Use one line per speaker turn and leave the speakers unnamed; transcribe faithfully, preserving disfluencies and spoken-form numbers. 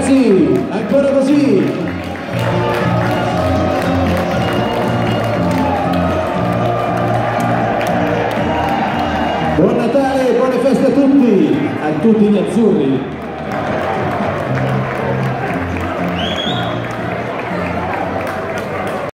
ragazzi, ancora così. Buon Natale, buone feste a tutti, a tutti gli azzurri.